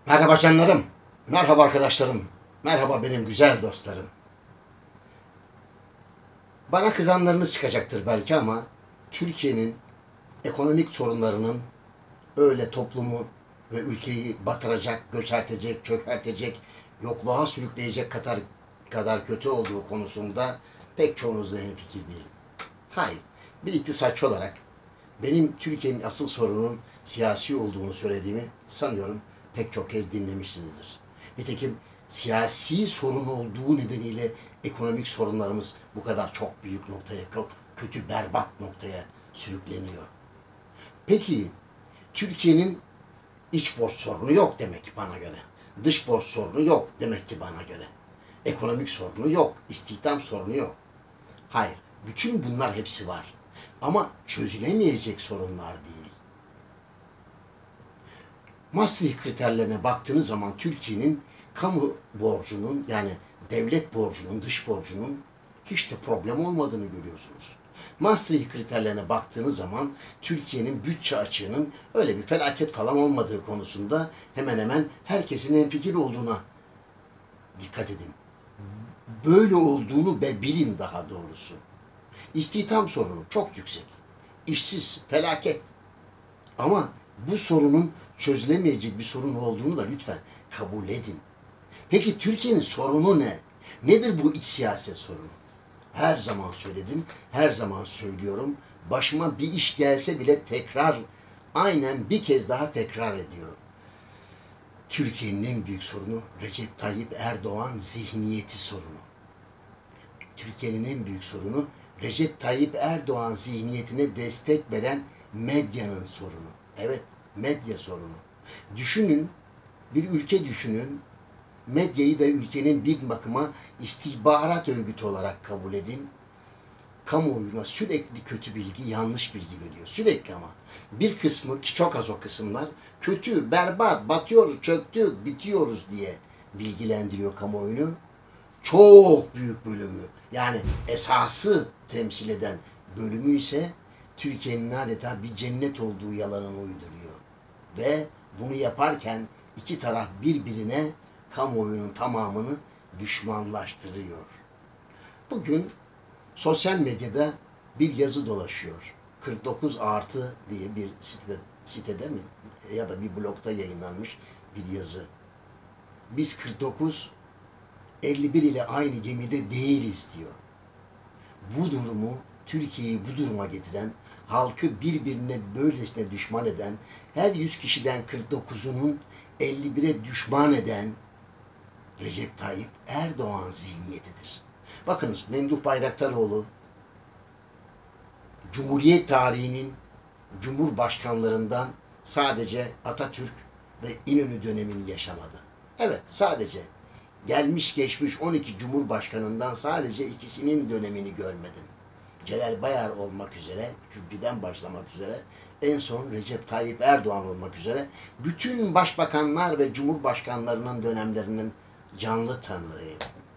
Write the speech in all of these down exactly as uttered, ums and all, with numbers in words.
Merhaba canlarım, merhaba arkadaşlarım, merhaba benim güzel dostlarım. Bana kızanlarınız çıkacaktır belki ama Türkiye'nin ekonomik sorunlarının öyle toplumu ve ülkeyi batıracak, göçertecek, çökertecek, yokluğa sürükleyecek kadar kadar kötü olduğu konusunda pek çoğunuzla hemfikir değilim. Hayır, bir iktisatçı olarak benim Türkiye'nin asıl sorunun siyasi olduğunu söylediğimi sanıyorum pek çok kez dinlemişsinizdir. Nitekim siyasi sorun olduğu nedeniyle ekonomik sorunlarımız bu kadar çok büyük noktaya, çok kötü, berbat noktaya sürükleniyor. Peki Türkiye'nin iç borç sorunu yok demek ki bana göre. Dış borç sorunu yok demek ki bana göre. Ekonomik sorunu yok, istihdam sorunu yok. Hayır, bütün bunlar hepsi var. Ama çözülemeyecek sorunlar değil. Maastricht kriterlerine baktığınız zaman Türkiye'nin kamu borcunun yani devlet borcunun, dış borcunun hiç de problem olmadığını görüyorsunuz. Maastricht kriterlerine baktığınız zaman Türkiye'nin bütçe açığının öyle bir felaket falan olmadığı konusunda hemen hemen herkesin hemfikir olduğuna dikkat edin. Böyle olduğunu ve bilin daha doğrusu. İstihdam sorunu çok yüksek. İşsiz, felaket. Ama bu sorunun çözülemeyecek bir sorun olduğunu da lütfen kabul edin. Peki Türkiye'nin sorunu ne? Nedir bu iç siyaset sorunu? Her zaman söyledim, her zaman söylüyorum. Başıma bir iş gelse bile tekrar, aynen bir kez daha tekrar ediyorum. Türkiye'nin en büyük sorunu Recep Tayyip Erdoğan zihniyeti sorunu. Türkiye'nin en büyük sorunu Recep Tayyip Erdoğan zihniyetine destek veren medyanın sorunu. Evet, medya sorunu. Düşünün, bir ülke düşünün, medyayı da ülkenin bir bakıma istihbarat örgütü olarak kabul edin. Kamuoyuna sürekli kötü bilgi, yanlış bilgi veriyor. Sürekli ama. Bir kısmı, ki çok az o kısımlar, kötü, berbat, batıyoruz, çöktük, bitiyoruz diye bilgilendiriyor kamuoyunu. Çok büyük bölümü, yani esası temsil eden bölümü ise Türkiye'nin adeta bir cennet olduğu yalanını uyduruyor. Ve bunu yaparken iki taraf birbirine kamuoyunun tamamını düşmanlaştırıyor. Bugün sosyal medyada bir yazı dolaşıyor. kırk dokuz artı diye bir sitede, sitede mi ya da bir blogda yayınlanmış bir yazı. Biz kırk dokuz elli bir ile aynı gemide değiliz diyor. Bu durumu, Türkiye'yi bu duruma getiren, halkı birbirine böylesine düşman eden, her yüz kişiden kırk dokuzunun elli bire düşman eden Recep Tayyip Erdoğan zihniyetidir. Bakınız Memduh Bayraktaroğlu, Cumhuriyet tarihinin cumhurbaşkanlarından sadece Atatürk ve İnönü dönemini yaşamadı. Evet, sadece gelmiş geçmiş on iki cumhurbaşkanından sadece ikisinin dönemini görmedim. Celal Bayar olmak üzere, üçüncüden başlamak üzere, en son Recep Tayyip Erdoğan olmak üzere bütün başbakanlar ve cumhurbaşkanlarının dönemlerinin canlı tanığıyım.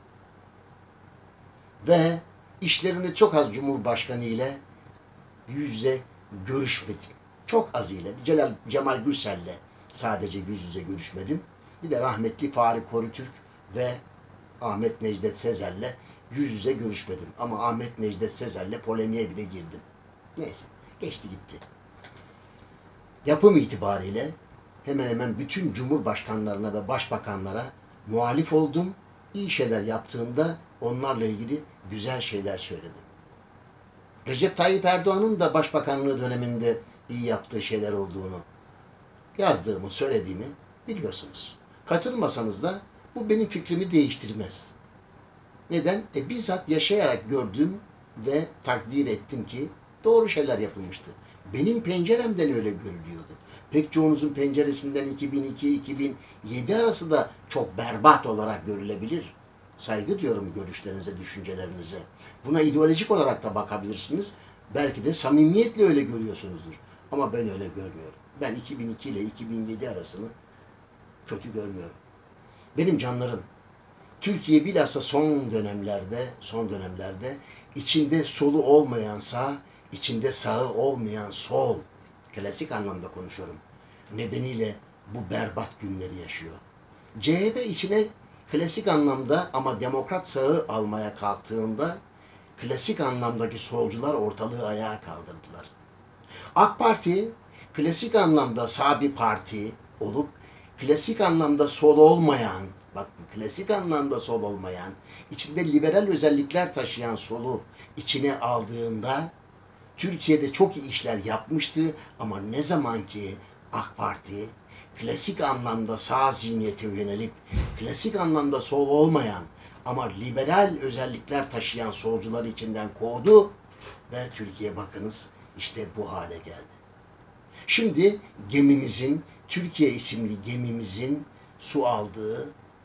Ve işlerini çok az cumhurbaşkanı ile yüz yüze görüşmedim. Çok az ile. Celal, Cemal Gürsel'le sadece yüz yüze görüşmedim. Bir de rahmetli Fahri Korutürk ve Ahmet Necdet Sezer'le yüz yüze görüşmedim. Ama Ahmet Necdet Sezer'le polemiğe bile girdim. Neyse, geçti gitti. Yapım itibariyle hemen hemen bütün cumhurbaşkanlarına ve başbakanlara muhalif oldum. İyi şeyler yaptığında onlarla ilgili güzel şeyler söyledim. Recep Tayyip Erdoğan'ın da başbakanlığı döneminde iyi yaptığı şeyler olduğunu yazdığımı, söylediğimi biliyorsunuz. Katılmasanız da bu benim fikrimi değiştirmez. Neden? E, bizzat yaşayarak gördüm ve takdir ettim ki doğru şeyler yapılmıştı. Benim penceremden öyle görülüyordu. Pek çoğunuzun penceresinden iki bin iki iki bin yedi arası da çok berbat olarak görülebilir. Saygı diyorum görüşlerinize, düşüncelerinize. Buna ideolojik olarak da bakabilirsiniz. Belki de samimiyetle öyle görüyorsunuzdur. Ama ben öyle görmüyorum. Ben iki bin iki ile iki bin yedi arasını kötü görmüyorum. Benim canlarım, Türkiye bilhassa son dönemlerde, son dönemlerde içinde solu olmayan sağ, içinde sağı olmayan sol, klasik anlamda konuşuyorum, nedeniyle bu berbat günleri yaşıyor. C H P içine klasik anlamda ama demokrat sağı almaya kalktığında klasik anlamdaki solcular ortalığı ayağa kaldırdılar. AK Parti klasik anlamda sağ bir parti olup klasik anlamda sol olmayan, bak klasik anlamda sol olmayan, içinde liberal özellikler taşıyan solu içine aldığında Türkiye'de çok iyi işler yapmıştı ama ne zaman ki AK Parti klasik anlamda sağ zihniyete yönelip klasik anlamda sol olmayan ama liberal özellikler taşıyan solcuları içinden kovdu ve Türkiye bakınız işte bu hale geldi. Şimdi gemimizin, Türkiye isimli gemimizin su aldığı,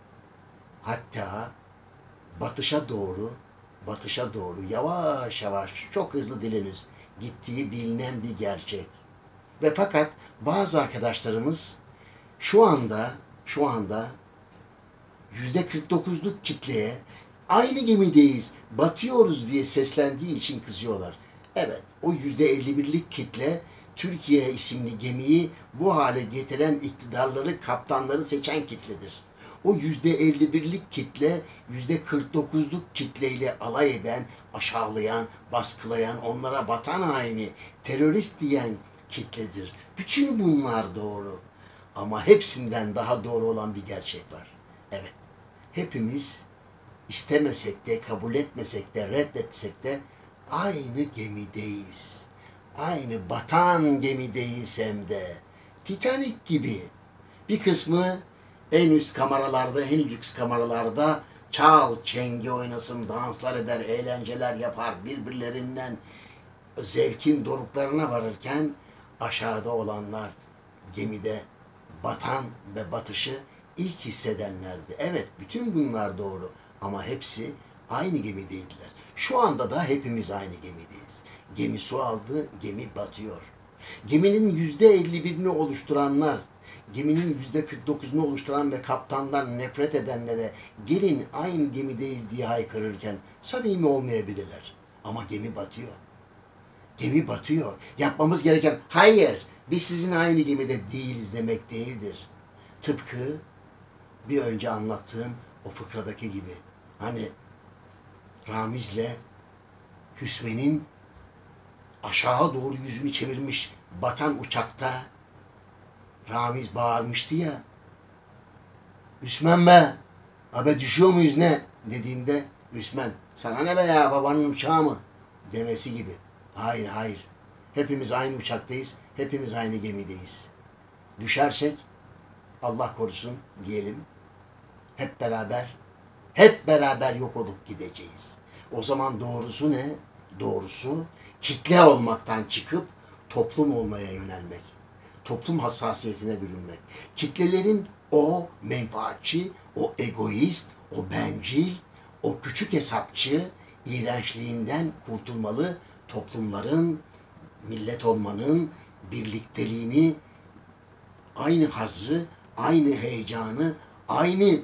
hatta batışa doğru, batışa doğru yavaş yavaş çok hızlı dileniz gittiği bilinen bir gerçek. Ve fakat bazı arkadaşlarımız şu anda, şu anda yüzde kırk dokuzluk kitleye aynı gemideyiz, batıyoruz diye seslendiği için kızıyorlar. Evet, o yüzde elli birlik kitle Türkiye isimli gemiyi bu hale getiren iktidarları, kaptanları seçen kitledir. O yüzde elli birlik kitle yüzde kırk dokuzluk kitleyle alay eden, aşağılayan, baskılayan, onlara vatan haini, terörist diyen kitledir. Bütün bunlar doğru. Ama hepsinden daha doğru olan bir gerçek var. Evet, hepimiz istemesek de, kabul etmesek de, reddetsek de aynı gemideyiz. Aynı batan gemideyiz hem de. Titanic gibi. Bir kısmı en üst kameralarda, en lüks kameralarda çal, çengi oynasın, danslar eder, eğlenceler yapar, birbirlerinden zevkin doruklarına varırken aşağıda olanlar gemide batan ve batışı ilk hissedenlerdi. Evet, bütün bunlar doğru ama hepsi aynı gemideydiler. Şu anda da hepimiz aynı gemideyiz. Gemi su aldı, gemi batıyor. Geminin yüzde elli birini oluşturanlar, geminin yüzde kırk dokuzunu oluşturan ve kaptandan nefret edenlere gelin aynı gemideyiz diye haykırırken samimi olmayabilirler. Ama gemi batıyor. Gemi batıyor. Yapmamız gereken hayır biz sizin aynı gemide değiliz demek değildir. Tıpkı bir önce anlattığım o fıkradaki gibi. Hani Ramiz'le Hüsmen'in aşağı doğru yüzünü çevirmiş batan uçakta Ramiz bağırmıştı ya. Hüsmen be, abi düşüyor muyuz ne? Dediğinde Hüsmen sana ne be ya babanın uçağı mı? Demesi gibi. Hayır hayır. Hepimiz aynı uçaktayız. Hepimiz aynı gemideyiz. Düşersek Allah korusun diyelim. Hep beraber hep beraber yok olup gideceğiz. O zaman doğrusu ne? Doğrusu kitle olmaktan çıkıp toplum olmaya yönelmek. Toplum hassasiyetine bürünmek. Kitlelerin o menfaatçi, o egoist, o bencil, o küçük hesapçı iğrençliğinden kurtulmalı. Toplumların, millet olmanın birlikteliğini, aynı hazzı, aynı heyecanı, aynı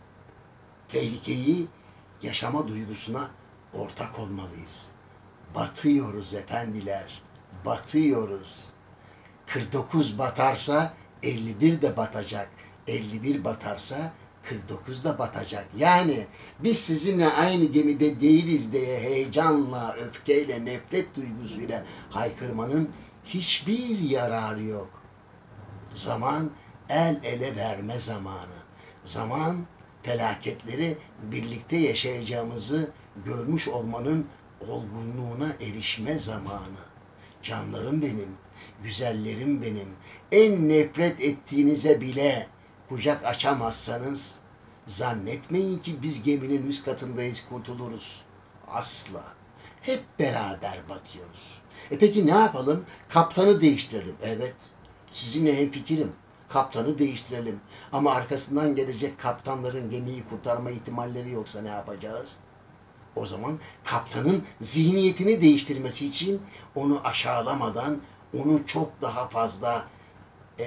tehlikeyi yaşama duygusuna ortak olmalıyız. Batıyoruz efendiler, batıyoruz. kırk dokuz batarsa elli bir de batacak. elli bir batarsa kırk dokuz da batacak. Yani biz sizinle aynı gemide değiliz diye heyecanla, öfkeyle, nefret duygusuyla haykırmanın hiçbir yararı yok. Zaman el ele verme zamanı. Zaman felaketleri birlikte yaşayacağımızı görmüş olmanın olgunluğuna erişme zamanı. Canlarım benim, güzellerim benim, en nefret ettiğinize bile kucak açamazsanız zannetmeyin ki biz geminin üst katındayız, kurtuluruz. Asla. Hep beraber batıyoruz. E peki ne yapalım? Kaptanı değiştirelim. Evet, sizinle hemfikirim. Kaptanı değiştirelim. Ama arkasından gelecek kaptanların gemiyi kurtarma ihtimalleri yoksa ne yapacağız? O zaman kaptanın zihniyetini değiştirmesi için onu aşağılamadan, onu çok daha fazla e,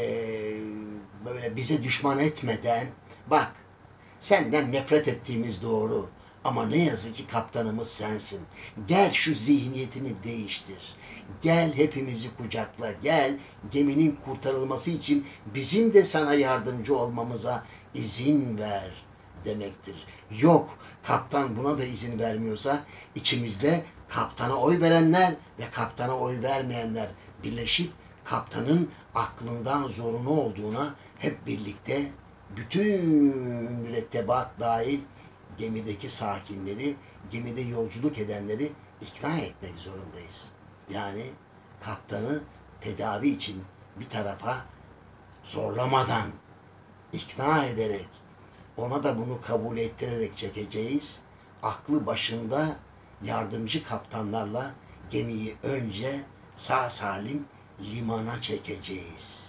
böyle bize düşman etmeden, bak senden nefret ettiğimiz doğru Ama ne yazık ki kaptanımız sensin. Gel şu zihniyetini değiştir. Gel hepimizi kucakla. Gel geminin kurtarılması için bizim de sana yardımcı olmamıza izin ver demektir. Yok, kaptan buna da izin vermiyorsa içimizde kaptana oy verenler ve kaptana oy vermeyenler birleşip kaptanın aklından zorunlu olduğuna hep birlikte bütün mürettebat dahil gemideki sakinleri, gemide yolculuk edenleri ikna etmek zorundayız. Yani kaptanı tedavi için bir tarafa zorlamadan, ikna ederek, ona da bunu kabul ettirerek çekeceğiz. Aklı başında yardımcı kaptanlarla gemiyi önce sağ salim limana çekeceğiz.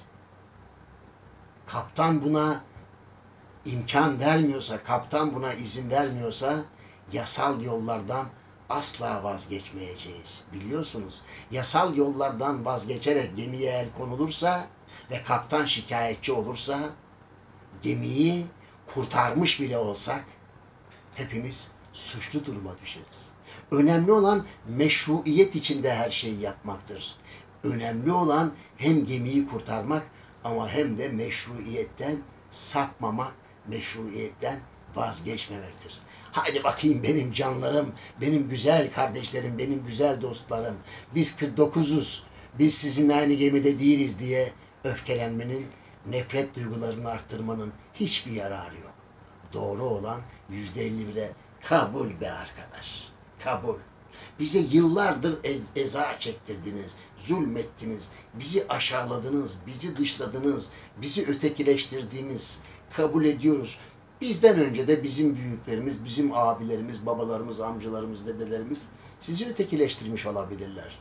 Kaptan buna imkan vermiyorsa, kaptan buna izin vermiyorsa yasal yollardan asla vazgeçmeyeceğiz. Biliyorsunuz, yasal yollardan vazgeçerek gemiye el konulursa ve kaptan şikayetçi olursa gemiyi kurtarmış bile olsak hepimiz suçlu duruma düşeriz. Önemli olan meşruiyet içinde her şeyi yapmaktır. Önemli olan hem gemiyi kurtarmak ama hem de meşruiyetten sapmamak, meşruiyetten vazgeçmemektir. Hadi bakayım benim canlarım, benim güzel kardeşlerim, benim güzel dostlarım. Biz kırk dokuzuz, biz sizinle aynı gemide değiliz diye öfkelenmenin, nefret duygularını arttırmanın hiçbir yararı yok. Doğru olan yüzde elli bire kabul be arkadaş, kabul. Bize yıllardır ez, eza çektirdiniz, zulmettiniz, bizi aşağıladınız, bizi dışladınız, bizi ötekileştirdiniz. Kabul ediyoruz. Bizden önce de bizim büyüklerimiz, bizim abilerimiz, babalarımız, amcalarımız, dedelerimiz sizi ötekileştirmiş olabilirler.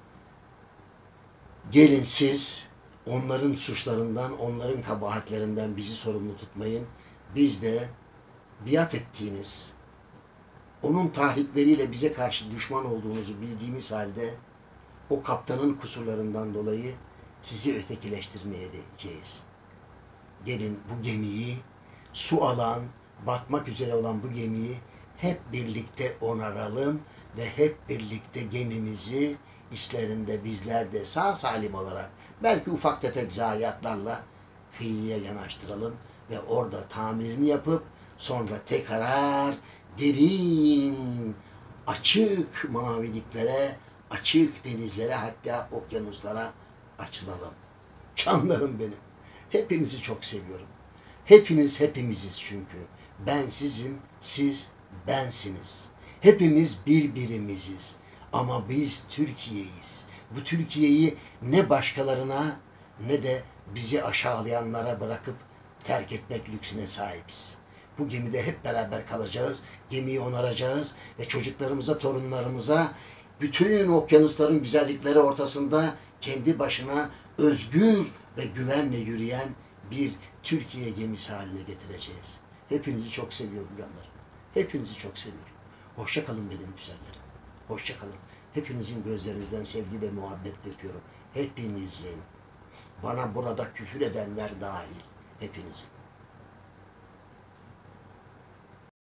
Gelin siz onların suçlarından, onların kabahatlerinden bizi sorumlu tutmayın. Biz de biat ettiğiniz, onun tahrikleriyle bize karşı düşman olduğunuzu bildiğimiz halde o kaptanın kusurlarından dolayı sizi ötekileştirmeyeceğiz. Gelin bu gemiyi, su alan, batmak üzere olan bu gemiyi hep birlikte onaralım ve hep birlikte gemimizi içlerinde bizler de sağ salim olarak belki ufak tefek zayiatlarla kıyıya yanaştıralım ve orada tamirini yapıp sonra tekrar derin, açık maviliklere, açık denizlere hatta okyanuslara açılalım. Canlarım benim. Hepinizi çok seviyorum. Hepiniz hepimiziz çünkü. Ben sizim, siz bensiniz. Hepimiz birbirimiziz. Ama biz Türkiye'yiz. Bu Türkiye'yi ne başkalarına ne de bizi aşağılayanlara bırakıp terk etmek lüksüne sahibiz. Bu gemide hep beraber kalacağız, gemiyi onaracağız ve çocuklarımıza, torunlarımıza bütün okyanusların güzellikleri ortasında kendi başına özgür ve güvenle yürüyen bir Türkiye gemisi haline getireceğiz. Hepinizi çok seviyorum canlar. Hepinizi çok seviyorum. Hoşça kalın benim güzellerim. Hoşça kalın. Hepinizin gözlerinizden sevgi ve muhabbet bekliyorum. Hepinizin. Bana burada küfür edenler dahil. Hepinizin.